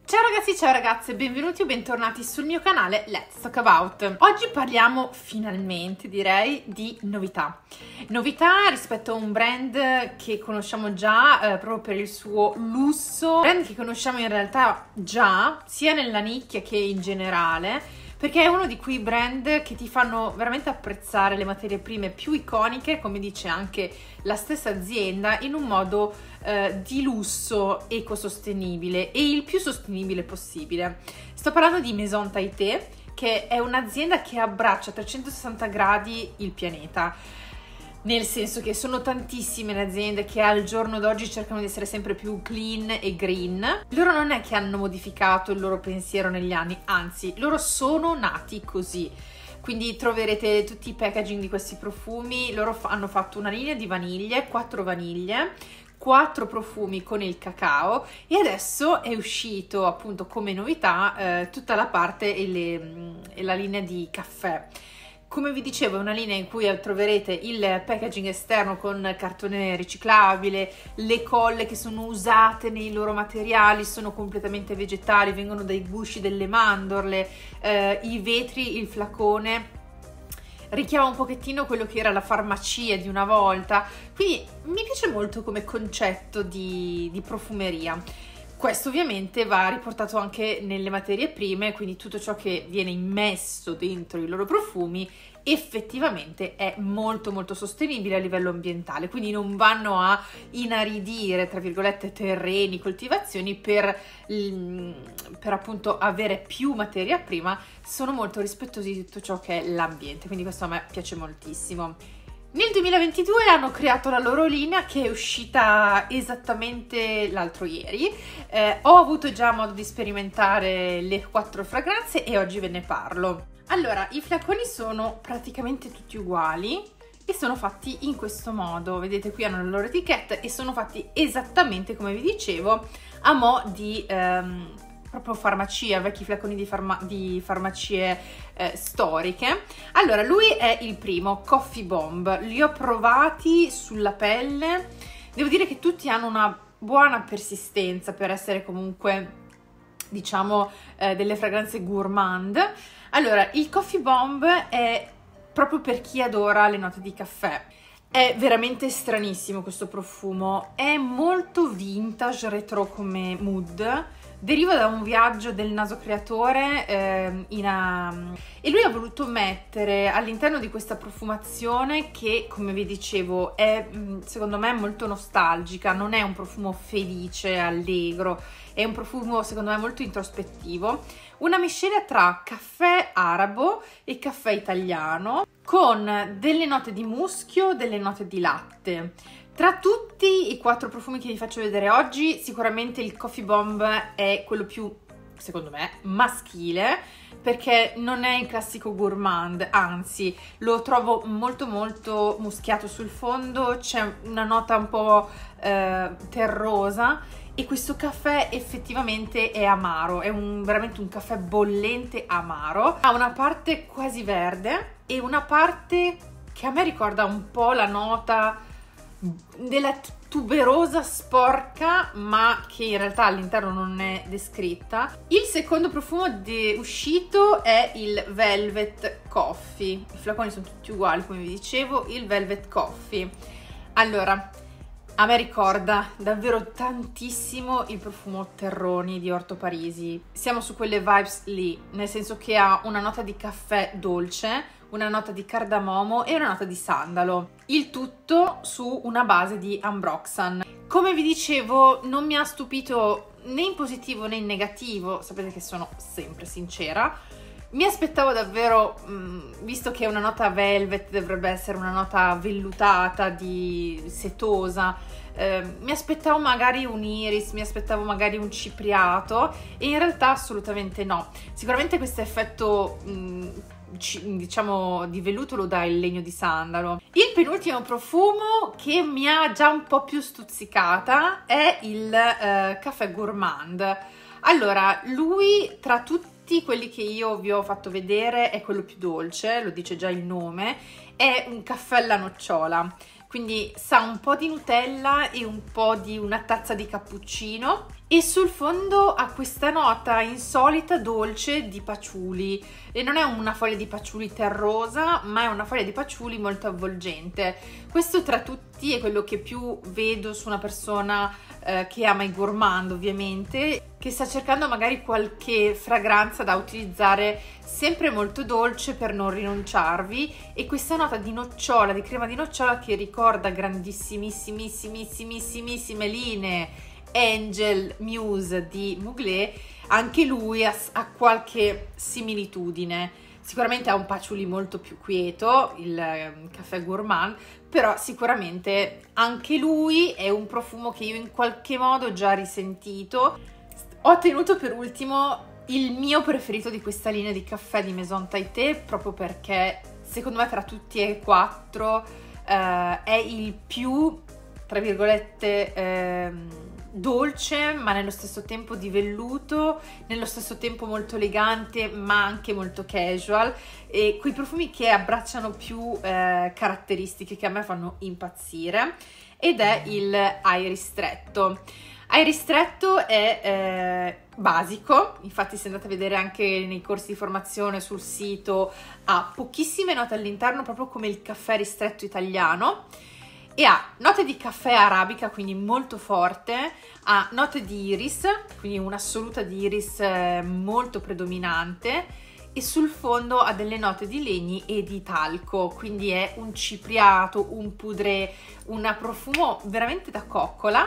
Ciao ragazzi, ciao ragazze, benvenuti o bentornati sul mio canale Let's Talk About. Oggi parliamo finalmente, direi, di novità. Novità rispetto a un brand che conosciamo già proprio per il suo lusso, brand che conosciamo in realtà già sia nella nicchia che in generale, perché è uno di quei brand che ti fanno veramente apprezzare le materie prime più iconiche, come dice anche la stessa azienda, in un modo di lusso ecosostenibile e il più sostenibile possibile. Sto parlando di Maison Tahité, che è un'azienda che abbraccia a 360 gradi il pianeta. Nel senso che sono tantissime le aziende che al giorno d'oggi cercano di essere sempre più clean e green. Loro non è che hanno modificato il loro pensiero negli anni, anzi, loro sono nati così. Quindi troverete tutti i packaging di questi profumi. Loro hanno fatto una linea di vaniglie, 4 vaniglie, 4 profumi con il cacao, e adesso è uscito appunto come novità tutta la parte e la linea di caffè. Come vi dicevo, è una linea in cui troverete il packaging esterno con cartone riciclabile, le colle che sono usate nei loro materiali sono completamente vegetali, vengono dai gusci delle mandorle, i vetri, il flacone richiama un pochettino quello che era la farmacia di una volta, quindi mi piace molto come concetto di profumeria. Questo ovviamente va riportato anche nelle materie prime, quindi tutto ciò che viene immesso dentro i loro profumi effettivamente è molto molto sostenibile a livello ambientale, quindi non vanno a inaridire, tra virgolette, terreni, coltivazioni per appunto avere più materia prima, sono molto rispettosi di tutto ciò che è l'ambiente, quindi questo a me piace moltissimo. Nel 2022 hanno creato la loro linea, che è uscita esattamente l'altro ieri. Ho avuto già modo di sperimentare le 4 fragranze e oggi ve ne parlo. Allora, i flaconi sono praticamente tutti uguali e sono fatti in questo modo. Vedete, qui hanno la loro etichetta e sono fatti esattamente come vi dicevo a mo' di proprio farmacia, vecchi flaconi di farmacie storiche. Allora, lui è il primo, Coffee Bomb. Li ho provati sulla pelle, devo dire che tutti hanno una buona persistenza per essere comunque, diciamo, delle fragranze gourmand. Allora, il Coffee Bomb è proprio per chi adora le note di caffè. È veramente stranissimo questo profumo, è molto vintage, retro come mood. Deriva da un viaggio del naso creatore e lui ha voluto mettere all'interno di questa profumazione, che come vi dicevo è secondo me molto nostalgica, non è un profumo felice, allegro, è un profumo secondo me molto introspettivo, una miscela tra caffè arabo e caffè italiano, con delle note di muschio, delle note di latte. Tra tutti i 4 profumi che vi faccio vedere oggi, sicuramente il Coffee Bomb è quello più, secondo me, maschile, perché non è il classico gourmand, anzi lo trovo molto molto muschiato sul fondo, c'è una nota un po' terrosa, e questo caffè effettivamente è amaro, è veramente un caffè bollente amaro. Ha una parte quasi verde e una parte che a me ricorda un po' la nota della tuberosa sporca, ma che in realtà all'interno non è descritta. Il secondo profumo uscito è il Velvet Coffee. I flaconi sono tutti uguali, come vi dicevo, il Velvet Coffee. Allora, a me ricorda davvero tantissimo il profumo Terroni di Orto Parisi. Siamo su quelle vibes lì, nel senso che ha una nota di caffè dolce, una nota di cardamomo e una nota di sandalo. Il tutto su una base di Ambroxan. Come vi dicevo, non mi ha stupito né in positivo né in negativo, sapete che sono sempre sincera. Mi aspettavo davvero, visto che è una nota velvet, dovrebbe essere una nota vellutata, setosa, mi aspettavo magari un iris, mi aspettavo magari un cipriato, e in realtà assolutamente no. Sicuramente questo effetto diciamo di velluto lo dà il legno di sandalo. Il penultimo profumo, che mi ha già un po' più stuzzicata, è il Caffè Gourmand. Allora, lui tra tutti quelli che io vi ho fatto vedere è quello più dolce, lo dice già il nome, è un caffè alla nocciola, quindi sa un po' di Nutella e un po' di una tazza di cappuccino, e sul fondo ha questa nota insolita dolce di patchouli, e non è una foglia di patchouli terrosa, ma è una foglia di patchouli molto avvolgente. Questo tra tutti è quello che più vedo su una persona che ama i gourmand, ovviamente, che sta cercando magari qualche fragranza da utilizzare sempre molto dolce per non rinunciarvi, e questa nota di nocciola, di crema di nocciola, che ricorda grandissimissimissime linee Angel Muse di Mugler. Anche lui ha qualche similitudine. Sicuramente ha un patchouli molto più quieto, il Caffè Gourmand, però sicuramente anche lui è un profumo che io in qualche modo ho già risentito. Ho tenuto per ultimo il mio preferito di questa linea di caffè di Maison Tayté, proprio perché secondo me tra tutti e quattro è il più, tra virgolette, dolce, ma nello stesso tempo di velluto, nello stesso tempo molto elegante, ma anche molto casual, e quei profumi che abbracciano più caratteristiche che a me fanno impazzire, ed è il Iris Stretto. Iris Stretto è basico, infatti se andate a vedere anche nei corsi di formazione sul sito, ha pochissime note all'interno, proprio come il caffè ristretto italiano, e ha note di caffè arabica, quindi molto forte, ha note di iris, quindi un'assoluta di iris molto predominante, e sul fondo ha delle note di legni e di talco, quindi è un cipriato, un poudre, un profumo veramente da coccola.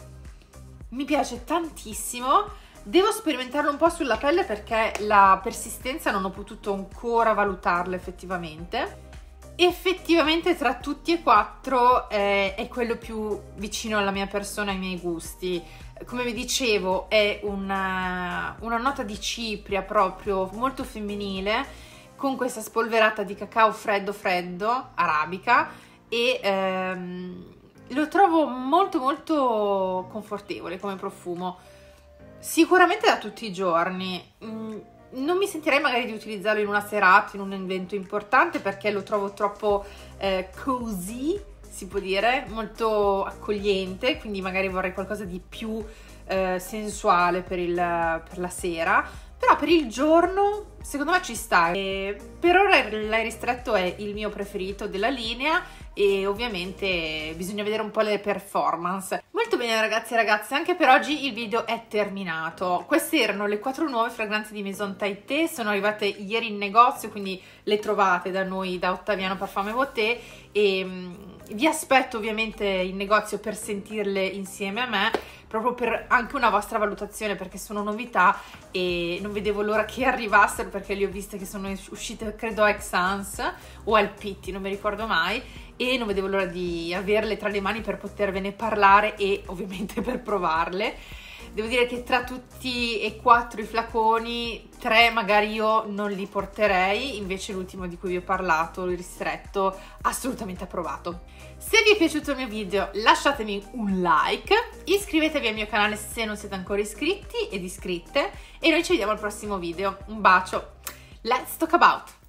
Mi piace tantissimo. Devo sperimentarlo un po' sulla pelle perché la persistenza non ho potuto ancora valutarla effettivamente. Effettivamente tra tutti e quattro è quello più vicino alla mia persona, ai miei gusti. Come vi dicevo, è una nota di cipria proprio molto femminile, con questa spolverata di cacao freddo, arabica, e lo trovo molto molto confortevole come profumo. Sicuramente da tutti i giorni. Non mi sentirei magari di utilizzarlo in una serata, in un evento importante, perché lo trovo troppo cozy, si può dire, molto accogliente, quindi magari vorrei qualcosa di più sensuale per la sera. Però per il giorno secondo me ci sta. E per ora l'Iris Stretto è il mio preferito della linea, e ovviamente bisogna vedere un po' le performance. Molto bene ragazzi e ragazze, anche per oggi il video è terminato. Queste erano le 4 nuove fragranze di Maison Tayté, sono arrivate ieri in negozio, quindi le trovate da noi, da Ottaviano Parfum et Beauté, e vi aspetto ovviamente in negozio per sentirle insieme a me, proprio per anche una vostra valutazione, perché sono novità e non vedevo l'ora che arrivassero, perché le ho viste che sono uscite credo a Exans o al Pitti, non mi ricordo mai, e non vedevo l'ora di averle tra le mani per potervene parlare e ovviamente per provarle. Devo dire che tra tutti e 4 i flaconi, 3 magari io non li porterei, invece l'ultimo di cui vi ho parlato, il ristretto, assolutamente approvato. Se vi è piaciuto il mio video lasciatemi un like, iscrivetevi al mio canale se non siete ancora iscritti ed iscritte, e noi ci vediamo al prossimo video. Un bacio, let's talk about!